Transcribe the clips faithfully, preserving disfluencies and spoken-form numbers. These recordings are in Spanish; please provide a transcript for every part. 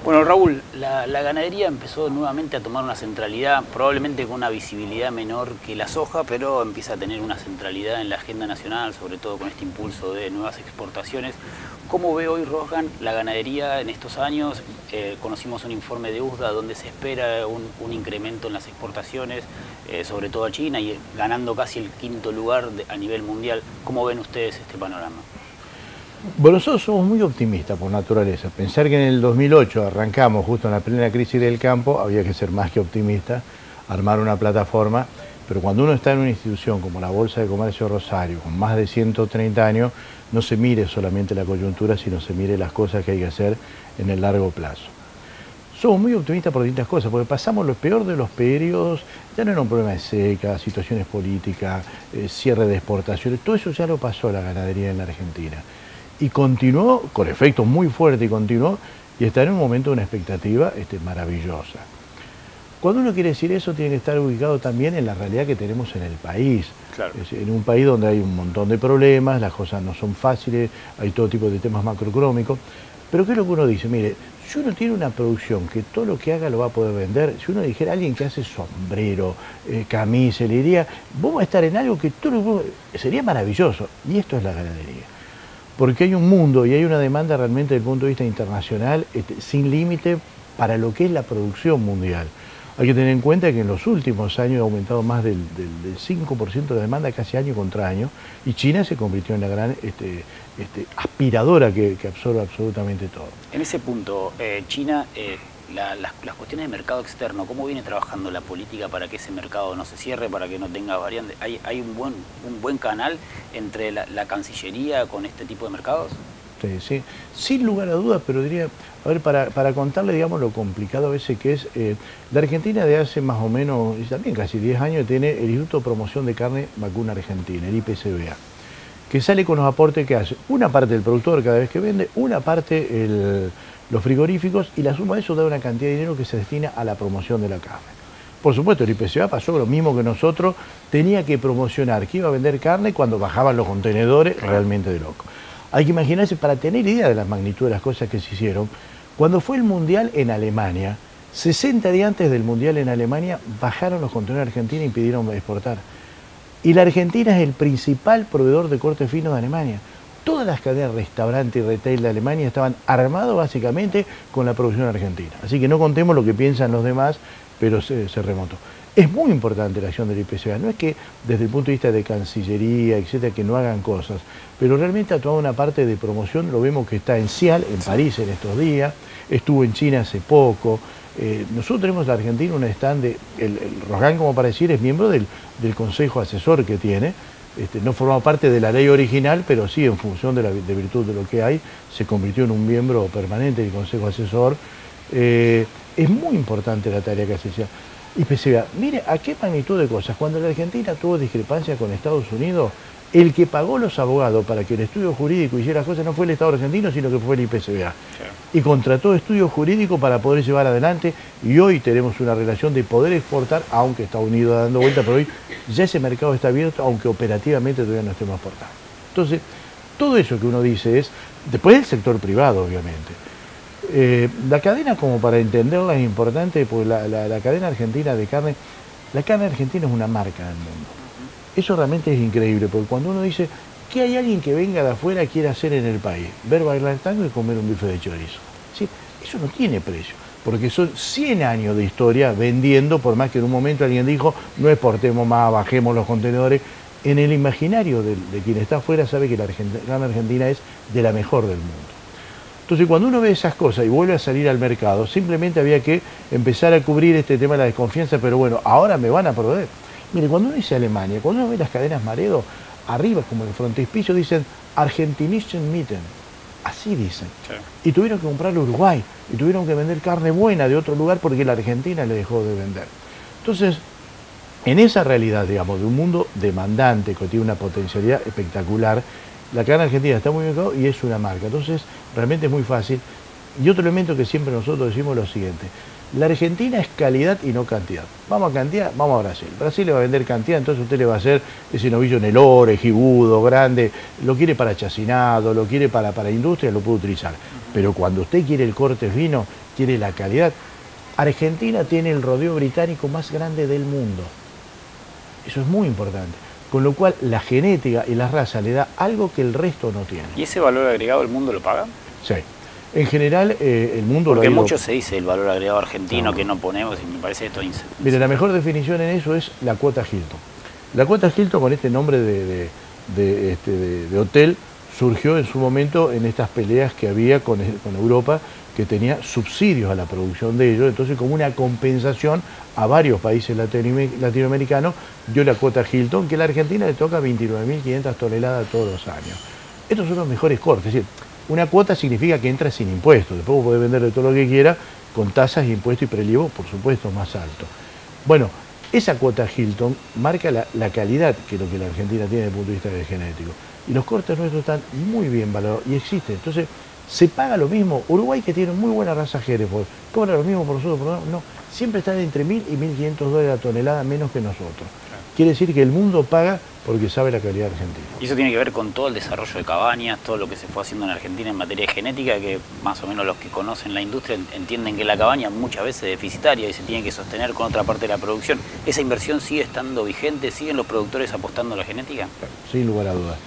Bueno, Raúl, la, la ganadería empezó nuevamente a tomar una centralidad, probablemente con una visibilidad menor que la soja, pero empieza a tener una centralidad en la agenda nacional, sobre todo con este impulso de nuevas exportaciones. ¿Cómo ve hoy Rosgan la ganadería en estos años? Eh, conocimos un informe de U S D A donde se espera un, un incremento en las exportaciones, eh, sobre todo a China, y ganando casi el quinto lugar de, a nivel mundial. ¿Cómo ven ustedes este panorama? Bueno, nosotros somos muy optimistas por naturaleza. Pensar que en el dos mil ocho arrancamos justo en la plena crisis del campo, había que ser más que optimista, armar una plataforma, pero cuando uno está en una institución como la Bolsa de Comercio de Rosario, con más de ciento treinta años, no se mire solamente la coyuntura, sino se mire las cosas que hay que hacer en el largo plazo. Somos muy optimistas por distintas cosas, porque pasamos lo peor de los periodos, ya no era un problema de seca, situaciones políticas, eh, cierre de exportaciones, todo eso ya lo pasó la ganadería en la Argentina. Y continuó, con efectos muy fuertes, y continuó, y está en un momento de una expectativa este, maravillosa. Cuando uno quiere decir eso, tiene que estar ubicado también en la realidad que tenemos en el país. Claro. Es decir, en un país donde hay un montón de problemas, las cosas no son fáciles, hay todo tipo de temas macroeconómicos. Pero ¿qué es lo que uno dice? Mire, si uno tiene una producción que todo lo que haga lo va a poder vender, si uno dijera a alguien que hace sombrero, eh, camisa, le diría, vamos a estar en algo que todo lo que... sería maravilloso. Y esto es la ganadería. Porque hay un mundo y hay una demanda realmente desde el punto de vista internacional este, sin límite para lo que es la producción mundial. Hay que tener en cuenta que en los últimos años ha aumentado más del, del, del cinco por ciento de la demanda casi año contra año, y China se convirtió en la gran este, este, aspiradora que, que absorbe absolutamente todo. En ese punto, eh, China, eh, la, las, las cuestiones de mercado externo, ¿cómo viene trabajando la política para que ese mercado no se cierre, para que no tenga variantes? ¿Hay, hay un, buen, un buen canal entre la, la Cancillería con este tipo de mercados? Sí, sí, sin lugar a dudas, pero diría, a ver, para, para contarle, digamos, lo complicado a veces que es, eh, la Argentina de hace más o menos, y también casi diez años, tiene el Instituto de Promoción de Carne Vacuna Argentina, el I P C B A, que sale con los aportes que hace. Una parte del productor cada vez que vende, una parte el, los frigoríficos, y la suma de eso da una cantidad de dinero que se destina a la promoción de la carne. Por supuesto, el I P C B A pasó lo mismo que nosotros, tenía que promocionar que iba a vender carne cuando bajaban los contenedores, realmente de loco. Hay que imaginarse, para tener idea de la magnitud de las cosas que se hicieron, cuando fue el Mundial en Alemania, sesenta días antes del Mundial en Alemania, bajaron los contenedores a Argentina y impidieron exportar. Y la Argentina es el principal proveedor de cortes finos de Alemania. Todas las cadenas de restaurante y retail de Alemania estaban armados básicamente con la producción argentina. Así que no contemos lo que piensan los demás, pero se, se remontó. Es muy importante la acción del I P C B A, no es que desde el punto de vista de Cancillería, etcétera, que no hagan cosas, pero realmente ha tomado una parte de promoción. Lo vemos que está en Cial, en París en estos días, estuvo en China hace poco. Eh, nosotros tenemos en la Argentina un stand de, el, el Rosgan, como para decir, es miembro del, del consejo asesor que tiene, este, no formaba parte de la ley original, pero sí en función de la de virtud de lo que hay, se convirtió en un miembro permanente del consejo asesor. Eh, es muy importante la tarea que hace Cial. I P C B A, mire a qué magnitud de cosas. Cuando la Argentina tuvo discrepancia con Estados Unidos, el que pagó los abogados para que el estudio jurídico hiciera cosas no fue el Estado argentino, sino que fue el I P C B A. Sí. Y contrató estudios jurídicos para poder llevar adelante, y hoy tenemos una relación de poder exportar, aunque Estados Unidos dando vuelta, pero hoy ya ese mercado está abierto, aunque operativamente todavía no estemos exportando. Entonces, todo eso que uno dice es, después del sector privado, obviamente. Eh, la cadena, como para entenderla, es importante, porque la, la, la cadena argentina de carne, la carne argentina es una marca en el mundo. Eso realmente es increíble, porque cuando uno dice que hay alguien que venga de afuera quiere hacer en el país, ver bailar tango y comer un bife de chorizo, ¿sí? Eso no tiene precio, porque son cien años de historia vendiendo, por más que en un momento alguien dijo, no exportemos más, bajemos los contenedores. En el imaginario de, de quien está afuera sabe que la carne argentina es de la mejor del mundo. Entonces, cuando uno ve esas cosas y vuelve a salir al mercado, simplemente había que empezar a cubrir este tema de la desconfianza, pero bueno, ahora me van a proveer. Mire, cuando uno dice Alemania, cuando uno ve las cadenas Maredo, arriba, como en el frontispicio, dicen Argentinischen Mitten. Así dicen. Sí. Y tuvieron que comprarle a Uruguay, y tuvieron que vender carne buena de otro lugar porque la Argentina le dejó de vender. Entonces, en esa realidad, digamos, de un mundo demandante que tiene una potencialidad espectacular, la carne argentina está muy ubicada y es una marca. Entonces, realmente es muy fácil. Y otro elemento que siempre nosotros decimos es lo siguiente. La Argentina es calidad y no cantidad. Vamos a cantidad, vamos a Brasil. Brasil le va a vender cantidad, entonces usted le va a hacer ese novillo en el ore, gibudo, grande, lo quiere para chacinado, lo quiere para, para industria, lo puede utilizar. Pero cuando usted quiere el corte fino, quiere la calidad. Argentina tiene el rodeo británico más grande del mundo. Eso es muy importante. Con lo cual la genética y la raza le da algo que el resto no tiene. ¿Y ese valor agregado el mundo lo paga? Sí. En general, eh, el mundo Porque lo ha ido... mucho se dice el valor agregado argentino no. que no ponemos y me parece esto ins... Mire, la mejor definición en eso es la cuota Hilton. La cuota Hilton, con este nombre de, de, de, este, de, de hotel, surgió en su momento en estas peleas que había con, con Europa, que tenía subsidios a la producción de ellos. Entonces, como una compensación a varios países latinoamericanos, dio la cuota Hilton, que a la Argentina le toca veintinueve mil quinientas toneladas todos los años. Estos son los mejores cortes. Es decir, una cuota significa que entra sin impuestos. Después vos podés vender de todo lo que quiera, con tasas, impuestos y prelievo, por supuesto, más altos. Bueno, esa cuota Hilton marca la, la calidad que es lo que la Argentina tiene desde el punto de vista de genético. Y los cortes nuestros están muy bien valorados y existen. Entonces, ¿se paga lo mismo? Uruguay, que tiene muy buena raza Hereford, ¿cobra lo mismo por nosotros? No, siempre están entre mil y mil quinientos dólares la tonelada menos que nosotros. Claro. Quiere decir que el mundo paga porque sabe la calidad argentina. Y eso tiene que ver con todo el desarrollo de cabañas, todo lo que se fue haciendo en Argentina en materia de genética, que más o menos los que conocen la industria entienden que la cabaña muchas veces es deficitaria y se tiene que sostener con otra parte de la producción. ¿Esa inversión sigue estando vigente? ¿Siguen los productores apostando a la genética? Claro, sin lugar a dudas.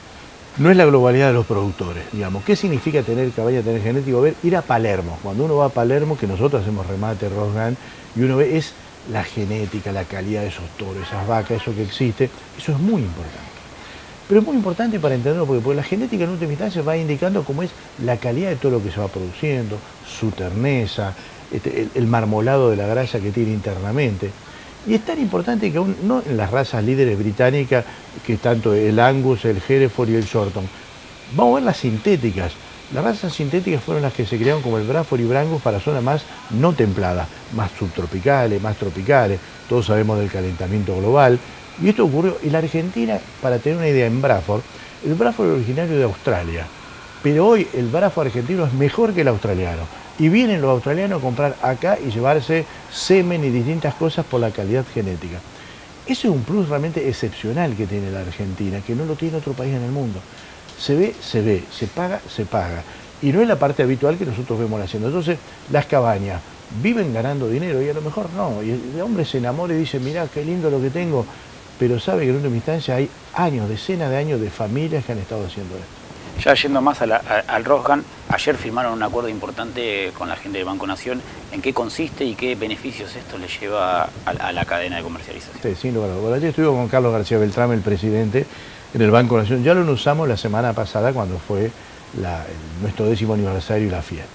No es la globalidad de los productores, digamos. ¿Qué significa tener cabaña, tener genético? Ver, ir a Palermo. Cuando uno va a Palermo, que nosotros hacemos remate, rosgan, y uno ve, es la genética, la calidad de esos toros, esas vacas, eso que existe, eso es muy importante. Pero es muy importante para entenderlo, porque, porque la genética en última instancia va indicando cómo es la calidad de todo lo que se va produciendo, su terneza, este, el, el marmolado de la grasa que tiene internamente. Y es tan importante que aún, no en las razas líderes británicas, que tanto el Angus, el Hereford y el Shorton, vamos a ver las sintéticas. Las razas sintéticas fueron las que se crearon como el Braford y Brangus para zonas más no templadas, más subtropicales, más tropicales. Todos sabemos del calentamiento global. Y esto ocurrió en la Argentina, para tener una idea, en Braford. El Braford es originario de Australia, pero hoy el Braford argentino es mejor que el australiano. Y vienen los australianos a comprar acá y llevarse semen y distintas cosas por la calidad genética. Ese es un plus realmente excepcional que tiene la Argentina, que no lo tiene otro país en el mundo. Se ve, se ve, se paga, se paga. Y no es la parte habitual que nosotros vemos haciendo. Entonces, las cabañas viven ganando dinero y a lo mejor no. Y el hombre se enamora y dice, mirá, qué lindo lo que tengo. Pero sabe que en última instancia hay años, decenas de años de familias que han estado haciendo esto. Ya yendo más a la, a, al Rosgan, ayer firmaron un acuerdo importante con la gente del Banco Nación. ¿En qué consiste y qué beneficios esto le lleva a, a la cadena de comercialización? Sí, sin lugar a dudas. Ayer estuve con Carlos García Beltrame, el presidente, en el Banco Nación. Ya lo usamos la semana pasada cuando fue la, el, nuestro décimo aniversario y la fiesta.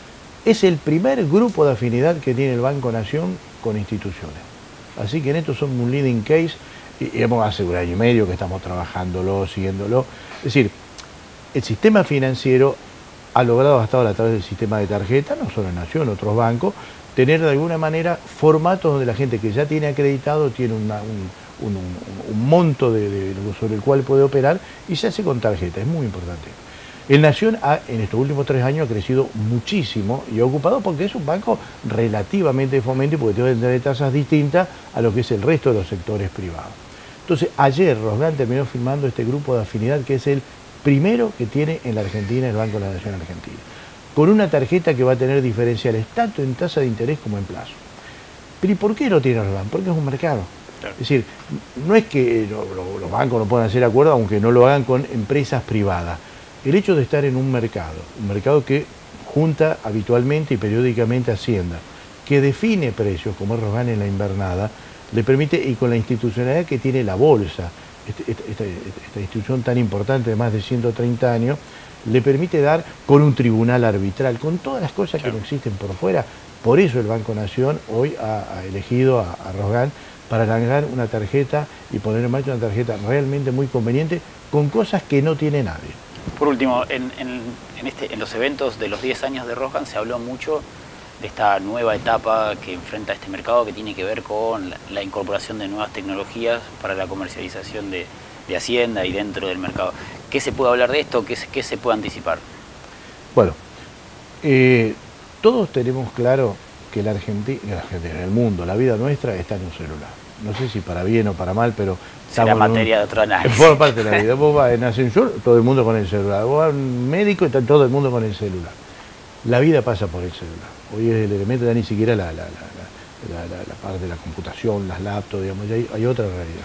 Es el primer grupo de afinidad que tiene el Banco Nación con instituciones. Así que en esto somos un leading case y, y hemos hace un año y medio que estamos trabajándolo, siguiéndolo. Es decir, el sistema financiero ha logrado hasta ahora a través del sistema de tarjeta, no solo en Nación, otros bancos, tener de alguna manera formatos donde la gente que ya tiene acreditado tiene una, un, un, un, un monto de, de, sobre el cual puede operar y se hace con tarjeta, es muy importante. El Nación ha, en estos últimos tres años ha crecido muchísimo y ha ocupado porque es un banco relativamente de fomento y porque tiene que tener tasas distintas a lo que es el resto de los sectores privados. Entonces ayer Rosgan terminó firmando este grupo de afinidad que es el primero que tiene en la Argentina el Banco de la Nación Argentina, con una tarjeta que va a tener diferenciales tanto en tasa de interés como en plazo. ¿Pero y por qué lo tiene Rosgan? Porque es un mercado. Claro. Es decir, no es que lo, lo, los bancos no puedan hacer acuerdos, aunque no lo hagan con empresas privadas. El hecho de estar en un mercado, un mercado que junta habitualmente y periódicamente Hacienda, que define precios, como es Rosgan en la invernada, le permite, y con la institucionalidad que tiene la bolsa, Esta, esta, esta institución tan importante de más de ciento treinta años, le permite dar con un tribunal arbitral, con todas las cosas claro. que no existen por fuera. Por eso el Banco Nación hoy ha, ha elegido a, a Rosgan para lanzar una tarjeta y poner en marcha una tarjeta realmente muy conveniente con cosas que no tiene nadie. Por último, en, en, en, este, en los eventos de los diez años de Rosgan se habló mucho de esta nueva etapa que enfrenta este mercado, que tiene que ver con la, la incorporación de nuevas tecnologías para la comercialización de, de Hacienda y dentro del mercado. ¿Qué se puede hablar de esto? ¿Qué, qué se puede anticipar? Bueno, eh, todos tenemos claro que la Argentina, la Argentina, en el mundo, la vida nuestra está en un celular. No sé si para bien o para mal, pero... Será materia un, de otro análisis. Por parte de la vida. Vos vas en ascensor, todo el mundo con el celular. Vos vas a un médico y está todo el mundo con el celular. La vida pasa por el celular. Hoy es el elemento, ya ni siquiera la, la, la, la, la, la parte de la computación, las laptops, digamos, ya hay, hay otra realidad.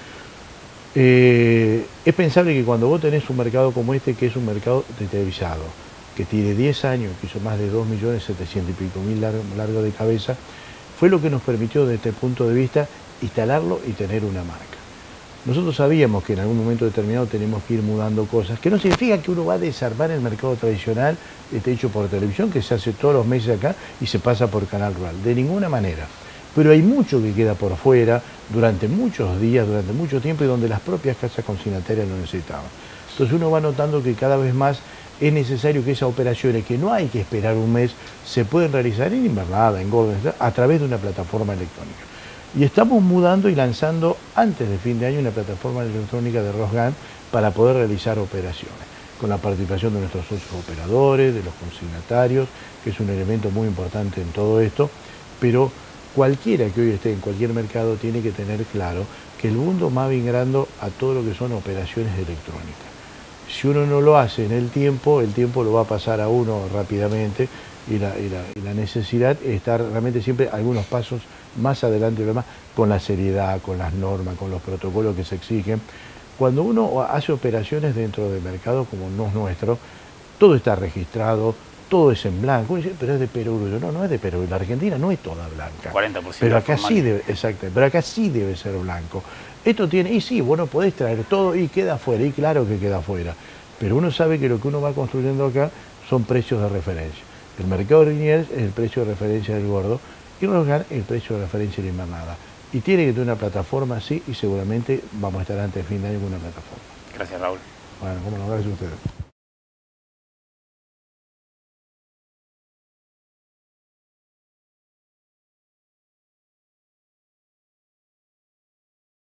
Eh, es pensable que cuando vos tenés un mercado como este, que es un mercado de televisado, que tiene diez años, que hizo más de dos millones setecientos y pico mil largo, largo de cabeza, fue lo que nos permitió desde este punto de vista instalarlo y tener una marca. Nosotros sabíamos que en algún momento determinado tenemos que ir mudando cosas, que no significa que uno va a desarmar el mercado tradicional este hecho por televisión, que se hace todos los meses acá y se pasa por Canal Rural, de ninguna manera. Pero hay mucho que queda por fuera durante muchos días, durante mucho tiempo, y donde las propias casas consignatarias lo necesitaban. Entonces uno va notando que cada vez más es necesario que esas operaciones, que no hay que esperar un mes, se pueden realizar en invernada, en Gordon, a través de una plataforma electrónica. Y estamos mudando y lanzando antes de fin de año una plataforma electrónica de Rosgan para poder realizar operaciones, con la participación de nuestros socios operadores, de los consignatarios, que es un elemento muy importante en todo esto, pero cualquiera que hoy esté en cualquier mercado tiene que tener claro que el mundo va migrando a todo lo que son operaciones electrónicas. Si uno no lo hace en el tiempo, el tiempo lo va a pasar a uno rápidamente y la, y la, y la necesidad es estar realmente siempre algunos pasos más adelante, más, con la seriedad, con las normas, con los protocolos que se exigen. Cuando uno hace operaciones dentro de mercados como no es nuestro, todo está registrado, todo es en blanco. Pero es de perogrullo. No, no es de perogrullo. La Argentina no es toda blanca. cuarenta por ciento pero acá formal. sí debe, exacto, pero acá sí debe ser blanco. Esto tiene, y sí, bueno, podés traer todo y queda afuera, y claro que queda afuera. Pero uno sabe que lo que uno va construyendo acá son precios de referencia. El mercado de Liniers es el precio de referencia del gordo y Rosgan es el precio de referencia de la invernada. Y tiene que tener una plataforma así y seguramente vamos a estar antes de fin de año con una plataforma. Gracias, Raúl. Bueno, ¿cómo lo gracias a ustedes?